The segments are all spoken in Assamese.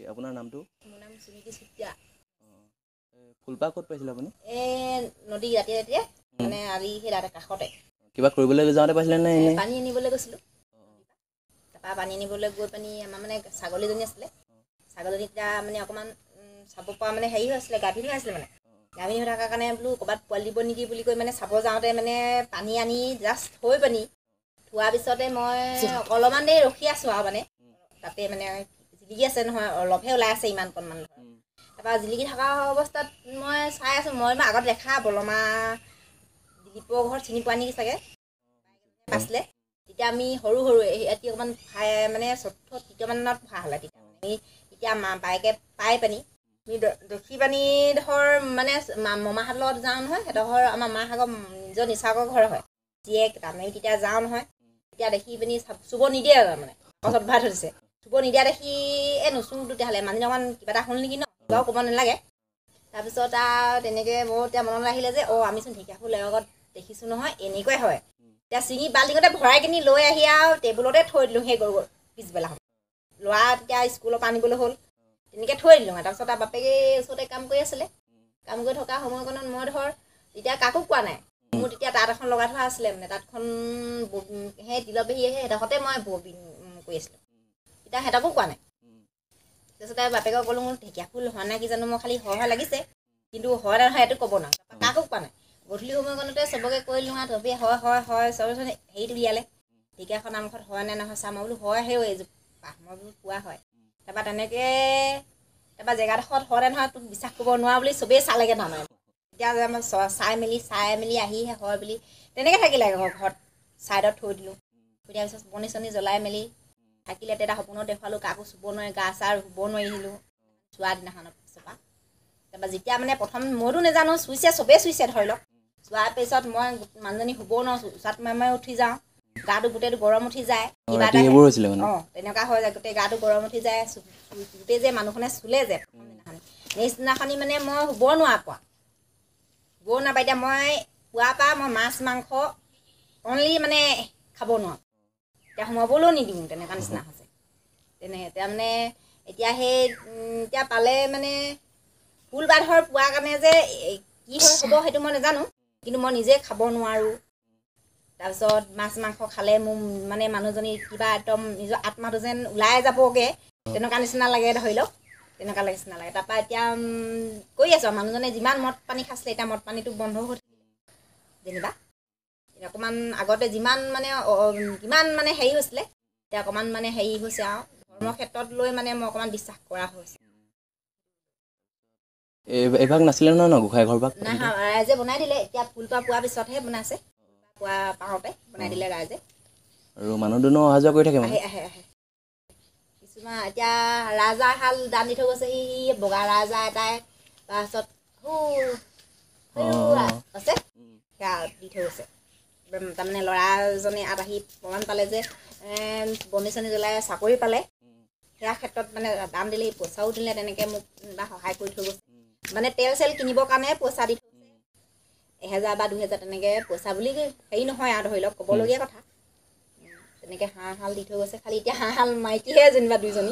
আপোনাৰ নামটো? মোৰ নাম সুনীতি চুতীয়া। ফুলপাহ ক'ত পাইছিলে আপুনি? নদী ৰাতিয়ে মানে আলি সেই তাতে কাষতে। কিবা কৰিবলৈ যাওঁতে পাইছিলে নে এনে? পানী আনিবলৈ গৈছিলোঁ। তাৰপৰা পানী আনিবলৈ গৈ পানি আমাৰ মানে ছাগলীজনী আছিলে। ছাগলীজনী তেতিয়া মানে অকণমান চাব পৰা মানে হেৰি হৈ আছিলে, গাভিনী হৈ আছিলে মানে। গাভিনী হৈ থকাৰ কাৰণে বোলো ক'ৰবাত পোৱালি দিব নেকি বুলি কৈ মানে চাব যাওঁতে মানে পানী আনি জাষ্ট থৈ পানি থোৱাৰ পিছতে মই অলপমান দেৰি ৰখি আছোঁ আৰু মানে তাতে মানে জিলিকি আছে নহয়, অলপহে ওলাই আছে ইমান অকণমান। তাৰপৰা জিলিকি থকা অৱস্থাত মই চাই আছোঁ, মই আগত দেখা বৰমা দিলীপৰ ঘৰত চিনি পোৱা নেকি চাগে পাইছিলে। তেতিয়া আমি সৰু এটি অকণমান মানে ৪ৰ্থ ৩য়মানত পঢ়া হ'লে তেতিয়া আমি তেতিয়া বাইকে পাই পানি আমি দেখি পানি ধৰ মানে মামাহঁতৰ লগত যাওঁ নহয়, সিহঁতৰ আমাৰ মাহঁতৰ নিজৰ নিচাকৰ ঘৰ হয় জীয়েক। আমি তেতিয়া যাওঁ নহয়, তেতিয়া দেখি পিনি চুব নিদিয়ে মানে পাছত ভৰাই থৈ দিছে। চুব নিদিয়া দেখি নুচুওঁ তেতিয়াহ'লে মানুহজনী অকণমান কিবা এটা হ'ল নেকি ন, কিবাও ক'ব নালাগে। তাৰপিছত আৰু তেনেকৈ মোৰ এতিয়া মনলৈ আহিলে যে আমিচোন ঢেকীয়াফুল লগত দেখিছোঁ নহয়, এনেকুৱাই হয়। এতিয়া চিঙি বাল্টিঙতে ভৰাই কিনি লৈ আহি আৰু টেবুলতে থৈ দিলোঁ সেই গৰু পিছবেলা। ল'ৰা তেতিয়া স্কুলৰ পৰা আনিবলৈ হ'ল, তেনেকৈ থৈ দিলোঁ। তাৰপিছত আৰু বাপেকে ওচৰতে কাম কৰি আছিলে। কাম কৰি থকা সময়কণত মই ধৰ তেতিয়া কাকো কোৱা নাই। মোৰ তেতিয়া তাঁত এখন লগাই থোৱা আছিলে মানে, তাঁতখন সেই তিলৰ পেহী সেইডোখৰতে মই কৰি আছিলোঁ। তেতিয়া সিহঁতকো কোৱা নাই। তাৰপিছতে বাপেকক ক'লোঁ মোৰ ঢেকীয়াফুল হোৱা নাই কি জানো, মোৰ খালি হয় লাগিছে, কিন্তু হয় নহয় এইটো ক'ব নোৱাৰো। কাকো কোৱা নাই। গধূলি সময়কণতে চবকে কৈ দিলোঁ আৰু চবেই হয় চবচোন হেৰিটো উলিয়ালে ঢেকীয়াখন নামঘৰত হয় নে নহয় চা। মই বোলো হয় এযোৰ মই বোলো কোৱা হয়। তাৰপৰা তেনেকৈ তাৰপৰা জেগাডোখৰত হয় নহয় তোক বিশ্বাস কৰিব নোৱাৰা বুলি চবেই চালেগৈ তাৰমানে। তেতিয়া আমাৰ চাই মেলি আহিহে হয় বুলি তেনেকৈ থাকিলে ঘৰত ছাইডত থৈ দিলোঁ। থৈ দিয়াৰ পিছত বনি চনি জ্বলাই মেলি থাকিলে। তেতিয়া সপোনত দেখুৱালোঁ কাকো চুব নোৱাৰি, গা চা ৰুব নোৱাৰিলোঁ চোৱা দিনাখনৰ পিছৰপৰা। তাৰপৰা যেতিয়া মানে প্ৰথম মইতো নাজানো, চুইছে চবেই চুইছে ধৰি লওক। চোৱাৰ পিছত মই মানুহজনী শুবও নোৱাৰোঁ, উচাত মাৰি উঠি যাওঁ, গাটো গোটেইটো গৰম উঠি যায়। কিবা এটা তেনেকুৱা হৈ যায়, গোটেই গাটো গৰম উঠি যায়। গোটেই যে মানুহখনে চুলে যে নেক্সট দিনাখনি মানে মই শুব নোৱাৰা পোৱা। শুবও নাপায়। এতিয়া মই পুৱাৰ পৰা মই মাছ মাংস অনলি মানে খাব নোৱাৰোঁ, এতিয়া সোমাবলৈও নিদিওঁ তেনেকুৱা নিচিনা হৈছে। এতিয়া মানে এতিয়া সেই এতিয়া পালে মানে ফুল বান্ধৰ পোৱাৰ কাৰণে যে কি হ'ব সেইটো মই নাজানো, কিন্তু মই নিজে খাব নোৱাৰোঁ। তাৰপিছত মাছ মাংস খালে মোৰ মানে মানুহজনী কিবা একদম নিজৰ আত্মাটো যেন ওলাই যাবগৈ তেনেকুৱা নিচিনা লাগে ধৰি লওক, তেনেকুৱা নিচিনা লাগে। তাৰপৰা এতিয়া কৰি আছোঁ আৰু মানুহজনে যিমান মদ পানী খাইছিলে এতিয়া মদ পানীটো বন্ধ হৈ থাকিলে যেনিবা। অকণমান আগতে যিমান মানে হেৰি হৈছিলে এতিয়া অকণমান মানে হেৰি হৈছে আৰু ধৰ্মৰ ক্ষেত্ৰত লৈ মানে মই অকণমান বিশ্বাস কৰা হৈছে। এইভাগ নাছিলে নহয় ন গোঁসাই ঘৰ ভাগ? নাই ৰাইজে বনাই দিলে। এতিয়া ফুলপাহ পোৱাৰ পিছতহে বনাইছে, পোৱা পাওঁতে বনাই দিলে ৰাইজে। আৰু মানুহ দুনুহ অহা যোৱা কৰি থাকে মানে? আহে কিছুমান এতিয়া ৰাজহাঁহ দান দি থৈ গৈছে, সি বগা ৰাজহাঁহ এটাই। তাৰপিছত আছে সেয়া দি থৈ গৈছে। তাৰমানে ল'ৰাজনে ইয়াত আহি প্ৰমাণ পালে যে বনি চনি জ্বলাই চাকৰি পালে, সেয়া ক্ষেত্ৰত মানে দান দিলে, পইচাও দিলে। তেনেকৈ মোক সহায় কৰি থৈ গৈছে। মানে তেল চেল কিনিবৰ কাৰণে পইচা দি থৈছে, 1000 বা 2000 তেনেকৈ পইচা বুলি হেৰি নহয় আৰু ধৰি লওক ক'বলগীয়া কথা। তেনেকৈ হাঁহ দি থৈ গৈছে। খালি এতিয়া হাঁহ মাইকীহে যেনিবা 2জনী।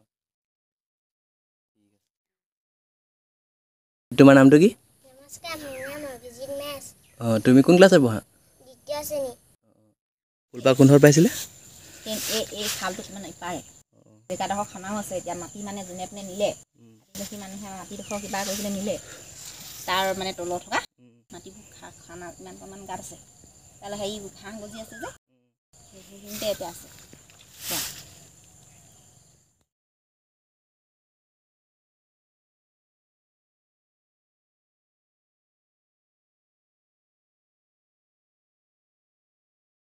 তোমাৰ নামটো কি? নমস্কাৰ, মোৰ নাম অভিজিত মেছ। তুমি কোন ক্লাছত পঢ়া? 2য় শ্ৰেণী। ফুলপাহ কোন ঘৰত পাইছিলে? এই খালটোত মানে পাৰে জেগাডোখৰ খানাও আছে। এতিয়া মাটি মানে যোনে তোনে নিলে, আদিবাসী মানুহে মাটিডোখৰ কিবা কৰিবলৈ নিলে, তাৰ মানে তলত থকা মাটিবোৰ খানা ইমানমান গাঁত আছে। তালৈ হেৰি ঘাঁহ গজি আছে যে সেইখিনিতে এতিয়া আছে।